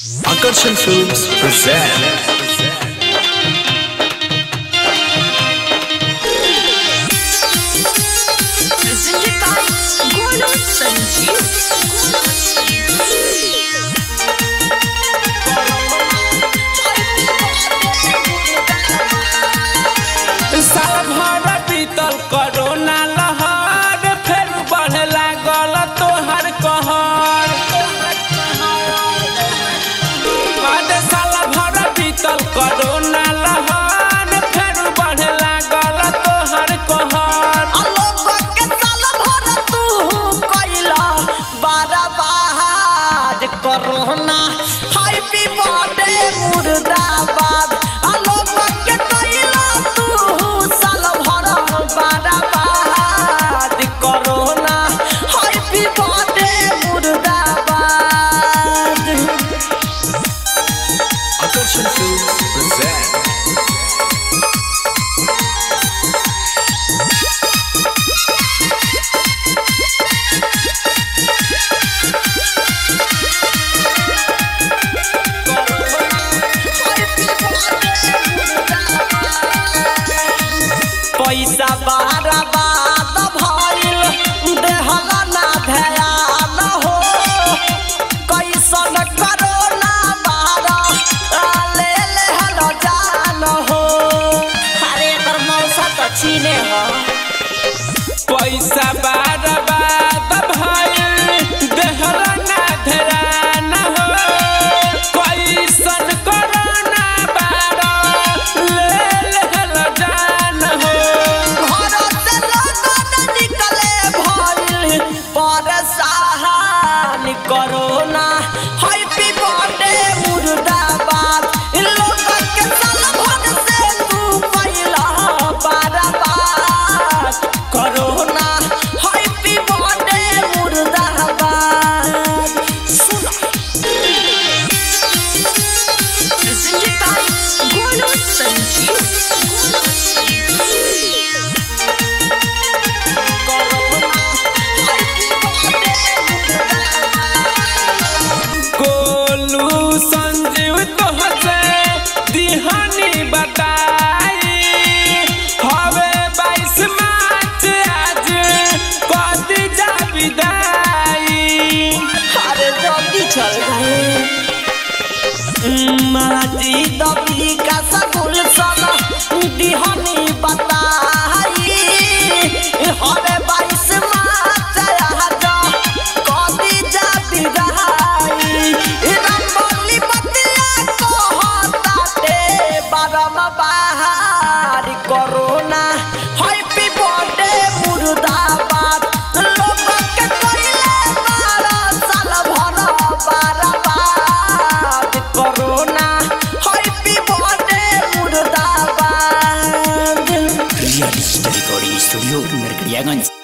Akarshan Films present presented by Golo Sanjeev. साल भर बीतल कोरोना लहर फिर बढ़े लागल तोहर कहर। साल भर बीतल कोरोना लहर फिर बढ़े लागल तोहर कहर। कोरोना हैप्पी बर्थडे मुर्दाबाद आलोक के कइला तू साल भर बर्बाद कोरोना हैप्पी बर्थडे मुर्दाबाद। Akarshan Films present पैसा बर्बाद भइल देहला ना ध्यान हो कैसन कोरोना बारा ले लेहल जान हो। अरे एकर मौसा त छीने हो पैसा बर्बाद भइल देहला ना ध्यान हो कैसन कोरोना बारा ले लेहल जान हो। घर से लोग न निकले भइल परेशान कोरोना हैप्पी बर्थडे मुर्दाबाद लोग के साल भर से तू पहिला बर्बाद कोरोना हैप्पी बर्थडे मुर्दाबाद। सुन presented by Golo Sanjeev. Golu Sanjeev तोहसे दिहानी बताई हवे 22 मार्च आज कदी जा विदाई। अरे जल्दी चल गए माजी दबी का सकुल सना दिहानी बताई हवे 22 मार्च आज कदी जा विदाई। रंगोली बतिया कहताते बारम बहार कोरोना हैप्पी बर्थडे मुर्दाबाद लोग के कइले बारा साल भर बर्बाद कोरोना हैप्पी बर्थडे मुर्दाबाद। Real digital recording studio Narkatiaganj.